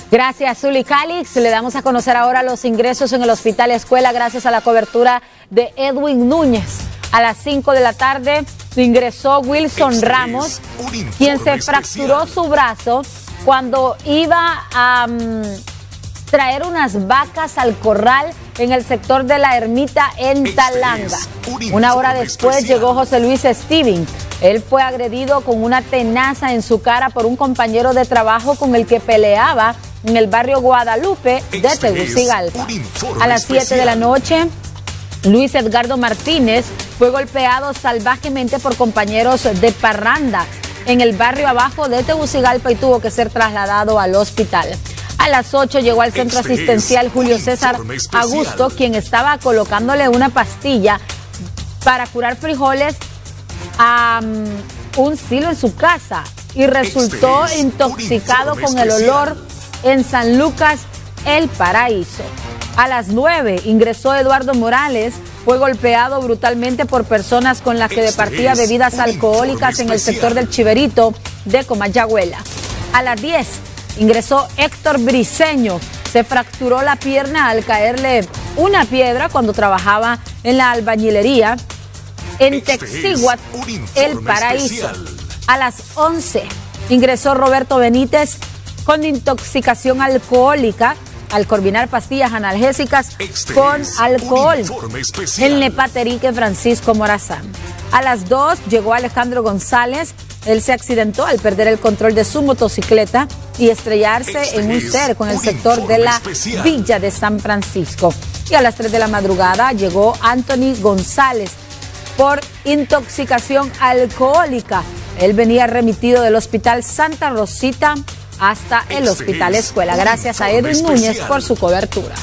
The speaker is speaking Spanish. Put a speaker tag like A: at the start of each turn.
A: Gracias, Zuli Calix. Le damos a conocer ahora los ingresos en el Hospital Escuela gracias a la cobertura de Edwin Núñez. A las 5 de la tarde ingresó Wilson Ramos, quien se fracturó su brazo cuando iba a traer unas vacas al corral en el sector de la Ermita en Talanga. Una hora después llegó José Luis Steven. Él fue agredido con una tenaza en su cara por un compañero de trabajo con el que peleaba en el barrio Guadalupe de Tegucigalpa. A las 7 de la noche, Luis Edgardo Martínez fue golpeado salvajemente por compañeros de parranda en el barrio abajo de Tegucigalpa y tuvo que ser trasladado al hospital. A las 8 llegó al centro asistencial Julio César Augusto, quien estaba colocándole una pastilla para curar frijoles a un silo en su casa y resultó intoxicado con el olor en San Lucas, El Paraíso. A las 9 ingresó Eduardo Morales, fue golpeado brutalmente por personas con las que departía bebidas alcohólicas en el sector del Chiverito de Comayagüela. A las 10 ingresó Héctor Briceño, se fracturó la pierna al caerle una piedra cuando trabajaba en la albañilería en Texiguat, El Paraíso. A las 11 ingresó Roberto Benítez con intoxicación alcohólica al combinar pastillas analgésicas con alcohol en Nepaterique Francisco Morazán. A las 2 llegó Alejandro González. Él se accidentó al perder el control de su motocicleta y estrellarse en un cerco en el sector de la Villa de San Francisco. Y a las 3 de la madrugada llegó Anthony González por intoxicación alcohólica. Él venía remitido del Hospital Santa Rosita hasta el Hospital Escuela. Gracias a Edwin Núñez por su cobertura.